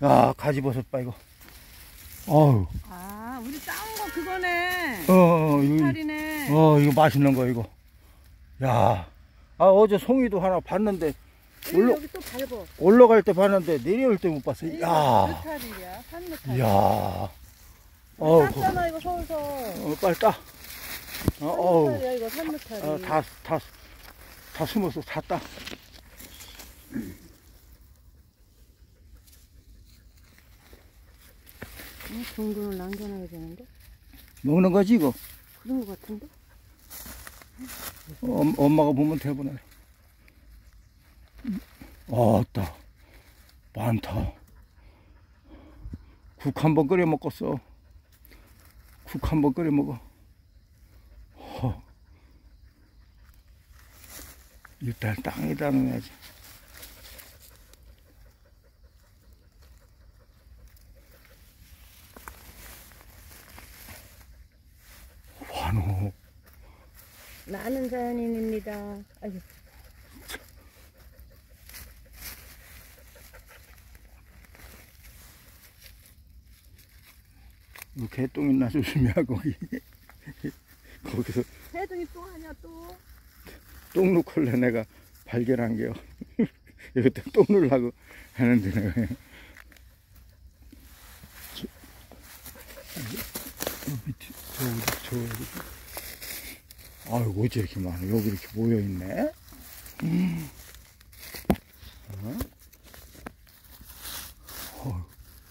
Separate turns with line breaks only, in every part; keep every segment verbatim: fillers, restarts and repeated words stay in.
야, 가지버섯 봐, 이거. 어우.
아, 우리 싸운 거 그거네.
어, 어, 이거,
살이네.
어, 이거 맛있는 거, 이거. 야. 아, 어제 송이도 하나 봤는데, 올라,
여기 또 밟어.
올라갈 때 봤는데, 내려올 때 못 봤어. 야.
느타리야, 산느타리.
야. 어우.
땄잖아, 이거 서울서.
어, 빨리 따. 어, 어우.
산느타리야, 이거 산느타리.
어, 다, 다, 다 숨어서 다 따.
어, 동근을 남겨놔야 되는데?
먹는 거지, 이거?
그런 거 같은데?
어, 엄마가 보면 대보네. 아따, 많다. 국 한 번 끓여 먹었어. 국 한 번 끓여 먹어. 허. 일단 땅에다 넣어야지. 환호.
나는 자연인입니다. 아이고.
이거 개똥 있나 조심해야, 거기. 거기서
새둥이 또 하냐, 또?
똥 놓을래 내가 발견한 게요. 이것도 똥 넣으려고 하는데 내가. 저, 저 밑에, 저, 저, 아이고, 어째 이렇게 많아. 여기 이렇게 모여있네. 음. 어? 어.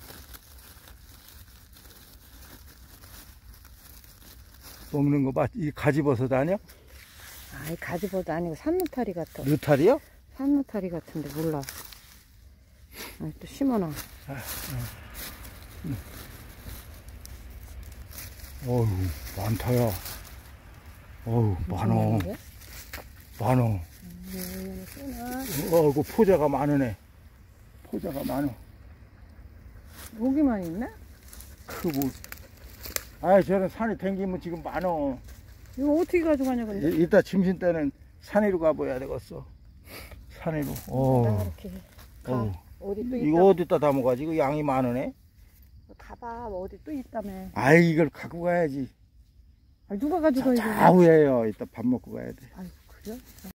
먹는 거 봐. 이 가지버섯 아니야?
아이, 가지버섯 아니고 산느타리 같아.
느타리요?
산느타리 같은데 몰라. 아, 또 심어놔.
아, 아. 음. 어휴, 많다야. 어휴, 많어. 많어. 어이구, 포자가 많으네. 포자가 많어.
여기만 있네?
크고. 아이, 저는 산에 댕기면 지금 많어.
이거 어떻게 가져가냐, 근데?
이, 이따 점심 때는 산위로 가봐야 되겠어. 산위로.
나
어.
이렇게 가.
어우.
어디 또 있다.
이거 어디다 담아가지? 이거 양이 많으네.
가봐, 어디 또 있다며.
아이, 이걸 갖고 가야지.
아, 누가 가져가, 이거?
좌우에요. 이따 밥 먹고 가야 돼.
아이, 그래?